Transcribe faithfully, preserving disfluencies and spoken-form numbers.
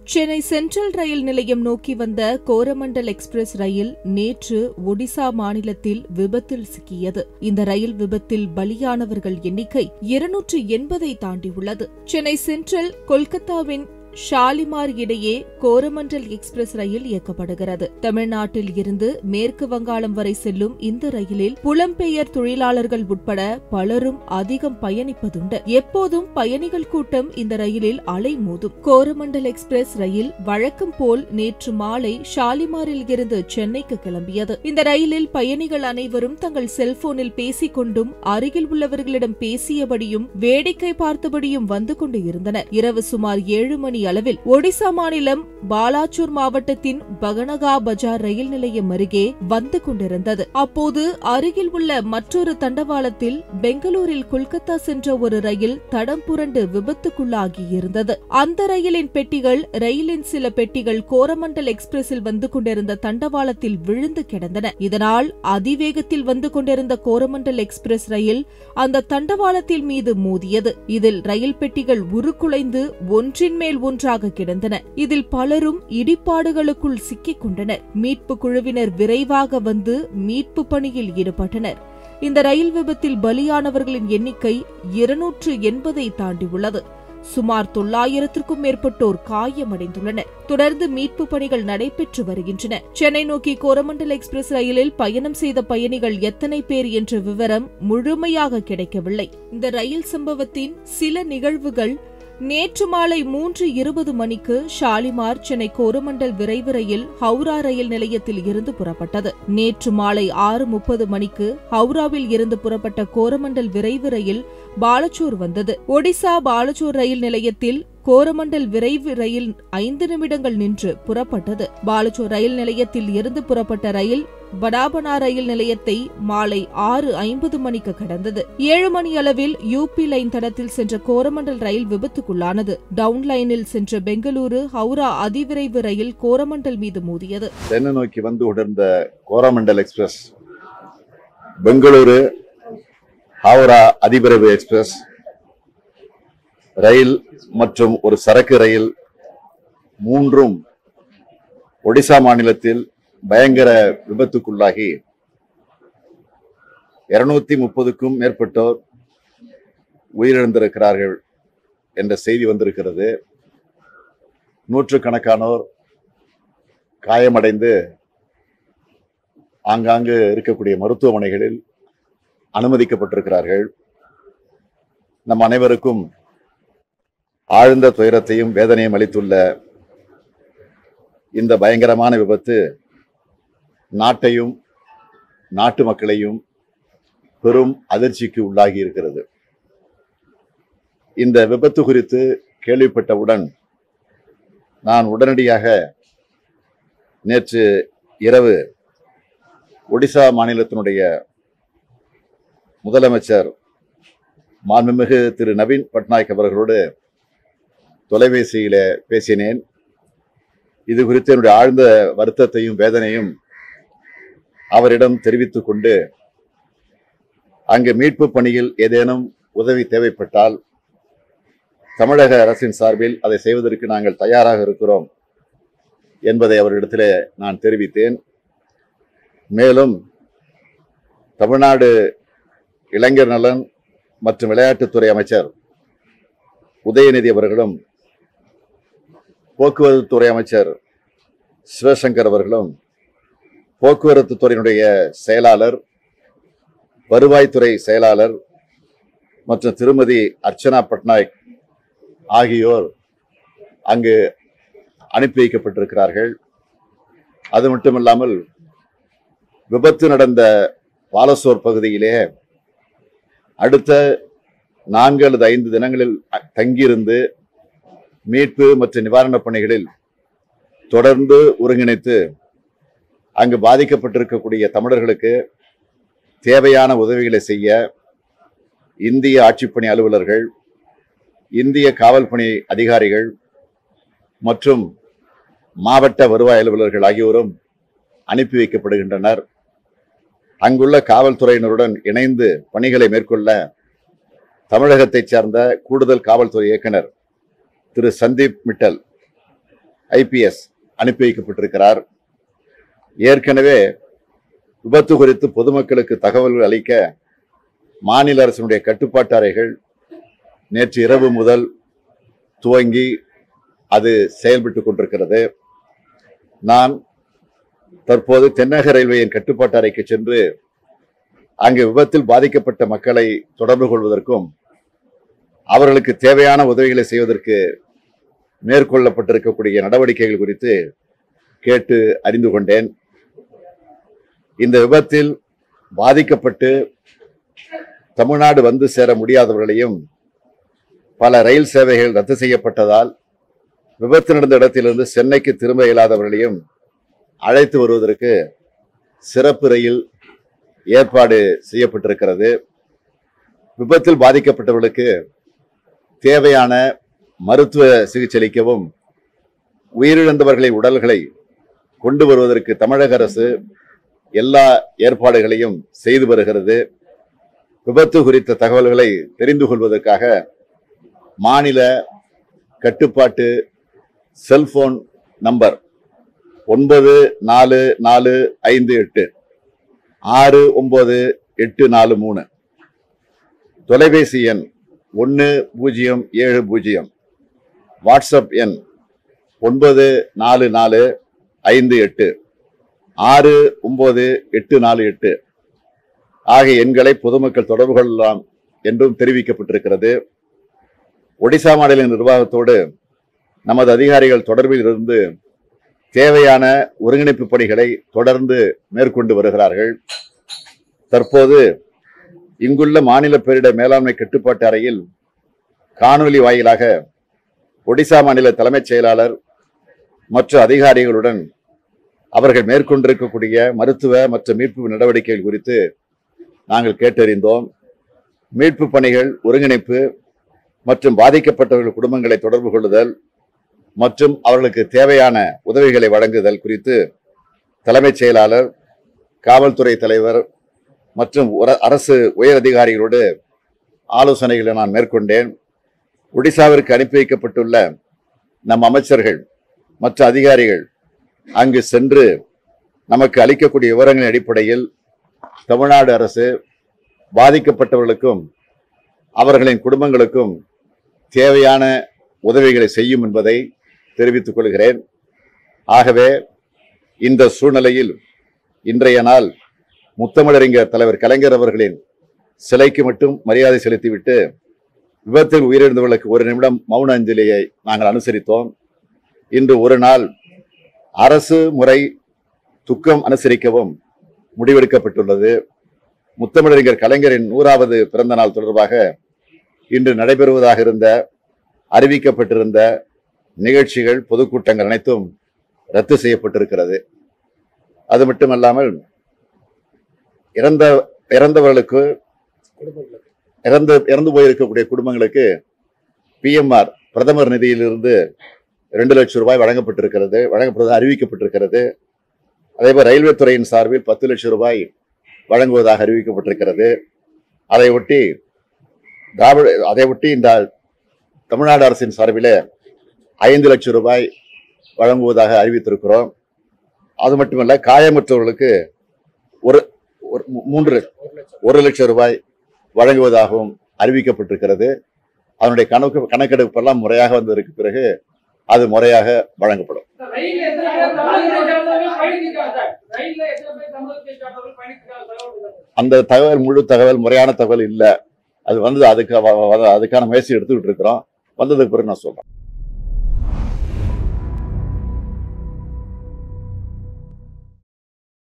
Chennai central ரயில் நிலையம் நோக்கி வந்த கோரமண்டல் எக்ஸ்பிரஸ் ரயில் நேற்று ஒடிசா மாநிலத்தில் விபத்தில் சிக்கியது. இந்த ரயில் விபத்தில் பலியானவர்கள் எண்ணிக்கை இருநூற்று எண்பதை தாண்டியுள்ளது. சென்னை சென்ட்ரல் கொல்கத்தாவின் ஷாலிமார் இடையே கோரமண்டல் எக்ஸ்பிரஸ் ரயில் இயக்கப்படுகிறது. தமிழ்நாட்டில் இருந்து மேற்கு வங்காளம் வரை செல்லும் இந்த ரயிலில் புலம்பெயர் தொழிலாளர்கள் உட்பட பலரும் அதிகம் பயணிப்பதுண்டு. எப்போதும் பயணிகள் கூட்டம் இந்த ரயிலில் அலைமோதும். கோரமண்டல் எக்ஸ்பிரஸ் ரயில் வழக்கம் போல் நேற்று மாலை ஷாலிமாரில் இருந்து சென்னைக்கு கிளம்பியது. இந்த ரயிலில் பயணிகள் அனைவரும் தங்கள் செல்போனில் பேசிக் கொண்டும் அருகில் உள்ளவர்களிடம் பேசியபடியும் வேடிக்கை பார்த்தபடியும் வந்து கொண்டு இருந்தனர். இரவு சுமார் ஏழு மணி அளவில் ஒடிசா மாநிலம் பாலாச்சூர் மாவட்டத்தின் பகனகா பஜார் ரயில் நிலையம் அருகே வந்து கொண்டிருந்தது. அப்போது அருகில் உள்ள மற்றொரு தண்டவாளத்தில் பெங்களூரில் கொல்கத்தா சென்ற ஒரு ரயில் தடம் புரண்டு விபத்துக்குள்ளாகியிருந்தது. அந்த ரயிலின் பெட்டிகள் ரயிலின் சில பெட்டிகள் கோரமண்டல் எக்ஸ்பிரஸில் வந்து கொண்டிருந்த தண்டவாளத்தில் விழுந்து கிடந்தன. இதனால் அதிவேகத்தில் வந்து கொண்டிருந்த கோரமண்டல் எக்ஸ்பிரஸ் ரயில் அந்த தண்டவாளத்தில் மீது மோதியது. இதில் ரயில் பெட்டிகள் உருக்குலைந்து ஒன்றின் மேல் ஒன்றாக கிடந்தன. இதில் பலரும் இடிபாடுகளுக்குள் சிக்கிக் கொண்டனர். மீட்பு குழுவினர் விரைவாக வந்து மீட்பு பணியில் ஈடுபட்டனர். இந்த ரயில் விபத்தில் பலியானவர்களின் எண்ணிக்கை இருநூற்று எண்பதை தாண்டியுள்ளது. சுமார் தொள்ளாயிரத்திற்கும் மேற்பட்டோர் காயமடைந்துள்ளனர். தொடர்ந்து மீட்பு பணிகள் நடைபெற்று வருகின்றன. சென்னை நோக்கி கோரமண்டல் எக்ஸ்பிரஸ் ரயிலில் பயணம் செய்த பயணிகள் எத்தனை பேர் என்ற விவரம் முழுமையாக கிடைக்கவில்லை. இந்த ரயில் சம்பவத்தின் சில நிகழ்வுகள் நேற்று மாலை மூன்று இருபது மணிக்கு ஷாலிமார் சென்னை கோரமண்டல் விரைவு ரயில் ஹவுரா ரயில் நிலையத்தில் இருந்து புறப்பட்டது. நேற்று மாலை ஆறு முப்பது மணிக்கு ஹவுராவில் இருந்து புறப்பட்ட கோரமண்டல் விரைவு ரயில் பாலச்சூர் வந்தது. ஒடிசா பாலச்சூர் ரயில் நிலையத்தில் கோரமண்டல் விரைவு ரயில் ஐந்து நிமிடங்கள் நின்று புறப்பட்டது. பாலச்சூர் ரயில் நிலையத்தில் இருந்து புறப்பட்ட ரயில் படாபனா ரயில் நிலையத்தை மாலை ஆறு ஐம்பது மணிக்கு கடந்தது. ஏழு மணி அளவில் யூபி லைன் தடத்தில் சென்ற கோரமண்டல் ரயில் விபத்துக்குள்ளானது. டவுன் லைனில் சென்ற பெங்களூரு ஹவுரா அதிவிரைவு ரயில் கோரமண்டல் மீது மோதியது. சென்னை நோக்கி வந்து கொண்டிருந்த கோரமண்டல் எக்ஸ்பிரஸ் பெங்களூரு ஹவுரா அதிவிரைவு எக்ஸ்பிரஸ் ரயில் மற்றும் ஒரு சரக்கு ரயில் மூன்றும் ஒடிசா மாநிலத்தில் பயங்கர விபத்துக்குள்ளாகி இருநூத்தி முப்பதுக்கும் மேற்பட்டோர் உயிரிழந்திருக்கிறார்கள் என்ற செய்தி வந்திருக்கிறது. நூற்றுக்கணக்கானோர் காயமடைந்து ஆங்காங்கு இருக்கக்கூடிய மருத்துவமனைகளில் அனுமதிக்கப்பட்டிருக்கிறார்கள். நம் அனைவருக்கும் ஆழ்ந்த துயரத்தையும் வேதனையும் அளித்துள்ள இந்த பயங்கரமான விபத்து நாட்டையும் நாட்டு மக்களையும் பெரும் அதிர்ச்சிக்கு உள்ளாகி இருக்கிறது. இந்த விபத்து குறித்து கேள்விப்பட்டவுடன் நான் உடனடியாக நேற்று இரவு ஒடிசா மாநிலத்தினுடைய முதலமைச்சர் மாண்புமிகு திரு நவீன் பட்நாயக் அவர்களோடு தொலைபேசியில பேசினேன். இது குறித்து என்னுடைய ஆழ்ந்த வருத்தத்தையும் வேதனையும் அவரிடம் தெரிவித்துக் கொண்டு அங்கு மீட்பு பணியில் ஏதேனும் உதவி தேவைப்பட்டால் தமிழக அரசின் சார்பில் அதை செய்வதற்கு நாங்கள் தயாராக இருக்கிறோம் என்பதை அவரிடத்திலே நான் தெரிவித்தேன். மேலும் தமிழ்நாடு இளைஞர் நலன் மற்றும் விளையாட்டுத்துறை அமைச்சர் உதயநிதி அவர்களும் போக்குவரத்து துறை அமைச்சர் சிவசங்கர் அவர்களும் போக்குவரத்து துறையினுடைய செயலாளர் வருவாய்த்துறை செயலாளர் மற்றும் திருமதி அர்ச்சனா பட்நாயக் ஆகியோர் அங்கு அனுப்பி வைக்கப்பட்டிருக்கிறார்கள். அது மட்டுமில்லாமல் விபத்து நடந்த பாலசோர் பகுதியிலே அடுத்த நான்கு அல்லது ஐந்து தினங்களில் தங்கியிருந்து மீட்பு மற்றும் நிவாரணப் பணிகளில் தொடர்ந்து ஒருங்கிணைத்து அங்கு பாதிக்கப்பட்டிருக்கக்கூடிய தமிழர்களுக்கு தேவையான உதவிகளை செய்ய இந்திய ஆட்சிப்பணி அலுவலர்கள், இந்திய காவல் பணி அதிகாரிகள் மற்றும் மாவட்ட வருவாய் அலுவலர்கள் ஆகியோரும் அனுப்பி வைக்கப்படுகின்றனர். அங்குள்ள காவல்துறையினருடன் இணைந்து பணிகளை மேற்கொள்ள தமிழகத்தைச் சார்ந்த கூடுதல் காவல்துறை இயக்குனர் திரு சந்தீப் மிட்டல் ஐபிஎஸ் அனுப்பி வைக்கப்பட்டிருக்கிறார். ஏற்கனவே விபத்து குறித்து பொதுமக்களுக்கு தகவல்கள் அளிக்க மாநில அரசினுடைய கட்டுப்பாட்டு அறைகள் நேற்று இரவு முதல் துவங்கி அது செயல்பட்டுக் கொண்டிருக்கிறது. நான் தற்போது தென்னக ரயில்வேயின் கட்டுப்பாட்டு அறைக்கு சென்று அங்கு விபத்தில் பாதிக்கப்பட்ட மக்களை தொடர்பு கொள்வதற்கும் அவர்களுக்கு தேவையான உதவிகளை செய்வதற்கு மேற்கொள்ளப்பட்டிருக்கக்கூடிய நடவடிக்கைகள் குறித்து கேட்டு அறிந்து கொண்டேன். இந்த விபத்தில் பாதிக்கப்பட்டு தமிழ்நாடு வந்து சேர முடியாதவர்களையும் பல ரயில் சேவைகள் ரத்து செய்யப்பட்டதால் விபத்து நடந்த இடத்திலிருந்து சென்னைக்கு திரும்ப இயலாதவர்களையும் அழைத்து வருவதற்கு சிறப்பு ரயில் ஏற்பாடு செய்யப்பட்டிருக்கிறது. விபத்தில் பாதிக்கப்பட்டவர்களுக்கு தேவையான மருத்துவ சிகிச்சை அளிக்கவும் உயிரிழந்தவர்களின் உடல்களை கொண்டு வருவதற்கு தமிழக அரசு எல்லா ஏற்பாடுகளையும் செய்து வருகிறது. விபத்து குறித்த தகவல்களை தெரிந்து கொள்வதற்காக மாநில கட்டுப்பாட்டு செல்போன் நம்பர் ஒன்பது நாலு நாலு ஐந்து எட்டு ஆறு ஒன்பது எட்டு நாலு மூணு, தொலைபேசி எண் ஒன்று பூஜ்ஜியம் ஏழு பூஜ்ஜியம், வாட்ஸ்அப் எண் ஒன்பது நாலு நாலு ஐந்து எட்டு ஆறு ஒன்பது எட்டு நாலு எட்டு ஆகிய எண்களை பொதுமக்கள் தொடர்பு கொள்ளலாம் என்றும் தெரிவிக்கப்பட்டிருக்கிறது. ஒடிசா மாநில நிர்வாகத்தோடு நமது அதிகாரிகள் தொடர்பில் இருந்து தேவையான ஒருங்கிணைப்பு பணிகளை தொடர்ந்து மேற்கொண்டு வருகிறார்கள். தற்போது இங்குள்ள மாநில பேரிடர் மேலாண்மை கட்டுப்பாட்டு அறையில் காணொலி வாயிலாக ஒடிசா மாநில தலைமைச் செயலாளர் மற்ற அதிகாரிகளுடன் அவர்கள் மேற்கொண்டிருக்கக்கூடிய மருத்துவ மற்றும் மீட்பு நடவடிக்கைகள் குறித்து நாங்கள் கேட்டறிந்தோம். மீட்பு பணிகள் ஒருங்கிணைப்பு மற்றும் பாதிக்கப்பட்டவர்கள் குடும்பங்களை தொடர்பு கொள்ளுதல் மற்றும் அவர்களுக்கு தேவையான உதவிகளை வழங்குதல் குறித்து தலைமைச் செயலாளர், காவல்துறை தலைவர் மற்றும் அரசு உயர் அதிகாரிகளோடு ஆலோசனைகளை நான் மேற்கொண்டேன். ஒடிசாவிற்கு அனுப்பி வைக்கப்பட்டுள்ள நம் அமைச்சர்கள் மற்ற அதிகாரிகள் அங்கு சென்று நமக்கு அளிக்கக்கூடிய விவரங்களின் அடிப்படையில் தமிழ்நாடு அரசு பாதிக்கப்பட்டவர்களுக்கும் அவர்களின் குடும்பங்களுக்கும் தேவையான உதவிகளை செய்யும் என்பதை தெரிவித்துக் கொள்கிறேன். ஆகவே இந்த சூழ்நிலையில் இன்றைய நாள் முத்தமிழறிஞர் தலைவர் கலைஞர் அவர்களின் சிலைக்கு மட்டும் மரியாதை செலுத்திவிட்டு விபத்தில் உயிரிழந்தவர்களுக்கு ஒரு நிமிடம் மௌன அஞ்சலியை நாங்கள் அனுசரித்தோம். இன்று ஒரு நாள் அரசு முறை துக்கம் அனுசரிக்கவும் முடிவெடுக்கப்பட்டுள்ளது. முத்தமிழறிஞர் கலைஞரின் நூறாவது பிறந்த நாள் தொடர்பாக இன்று நடைபெறுவதாக இருந்த அறிவிக்கப்பட்டிருந்த நிகழ்ச்சிகள், பொதுக்கூட்டங்கள் அனைத்தும் ரத்து செய்யப்பட்டிருக்கிறது. அது மட்டுமல்லாமல் இறந்த இறந்தவர்களுக்கு இறந்து இறந்து போயிருக்கக்கூடிய குடும்பங்களுக்கு பிஎம்ஆர் பிரதமர் நிதியிலிருந்து இரண்டு லட்சம் ரூபாய் வழங்கப்பட்டிருக்கிறது வழங்கப்படுவது அறிவிக்கப்பட்டிருக்கிறது. அதேபோல் ரயில்வே துறையின் சார்பில் பத்து லட்சம் ரூபாய் வழங்குவதாக அறிவிக்கப்பட்டிருக்கிறது. அதை ஒட்டி அதை ஒட்டி இந்த தமிழ்நாடு அரசின் சார்பில் ஐந்து லட்சம் ரூபாய் வழங்குவதாக அறிவித்திருக்கிறோம். அது மட்டுமல்ல, காயமற்றவர்களுக்கு ஒரு மூன்று ஒரு லட்சம் ரூபாய் வழங்குவதாகவும் அறிவிக்கப்பட்டிருக்கிறது. அதனுடைய கணக்கு கணக்கெடுப்பெல்லாம் முறையாக வந்ததற்கு பிறகு அது முறையாக வழங்கப்படும். அந்த தகவல் முழு தகவல் முறையான தகவல் இல்லை. அது வந்து அதுக்கு அதுக்கான முயற்சி எடுத்துக்கிட்டு இருக்கிறோம். வந்ததுக்கு பிறகு நான் சொல்றேன்.